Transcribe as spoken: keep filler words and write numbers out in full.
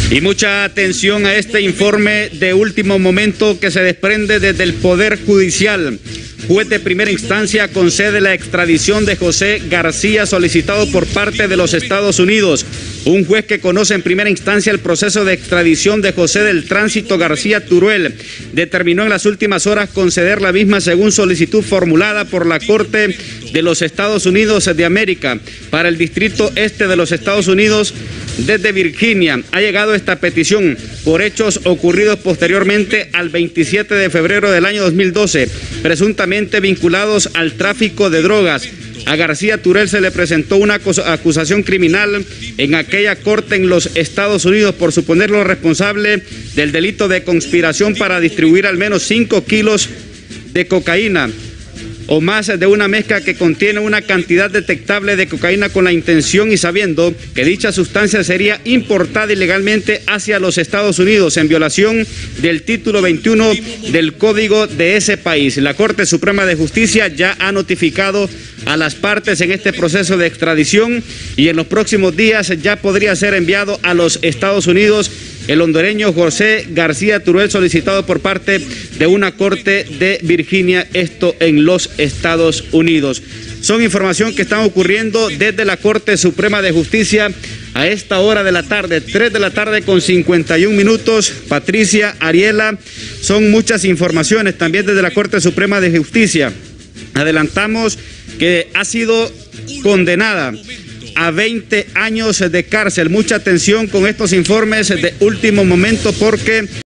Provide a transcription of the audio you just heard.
Y mucha atención a este informe de último momento que se desprende desde el Poder Judicial. Juez de primera instancia concede la extradición de José García solicitado por parte de los Estados Unidos. Un juez que conoce en primera instancia el proceso de extradición de José del Tránsito García Teruel determinó en las últimas horas conceder la misma según solicitud formulada por la Corte de los Estados Unidos de América para el Distrito Este de los Estados Unidos. Desde Virginia ha llegado esta petición por hechos ocurridos posteriormente al veintisiete de febrero del año dos mil doce, presuntamente vinculados al tráfico de drogas. A García Teruel se le presentó una acusación criminal en aquella corte en los Estados Unidos por suponerlo responsable del delito de conspiración para distribuir al menos cinco kilos de cocaína o más de una mezcla que contiene una cantidad detectable de cocaína con la intención y sabiendo que dicha sustancia sería importada ilegalmente hacia los Estados Unidos en violación del título veintiuno del Código de ese país. La Corte Suprema de Justicia ya ha notificado a las partes en este proceso de extradición y en los próximos días ya podría ser enviado a los Estados Unidos el hondureño José García Teruel solicitado por parte de una corte de Virginia, esto en los Estados Unidos. Son información que están ocurriendo desde la Corte Suprema de Justicia a esta hora de la tarde, tres de la tarde con cincuenta y un minutos. Patricia, Ariela, son muchas informaciones también desde la Corte Suprema de Justicia. Adelantamos que ha sido condenada a veinte años de cárcel. Mucha atención con estos informes de último momento porque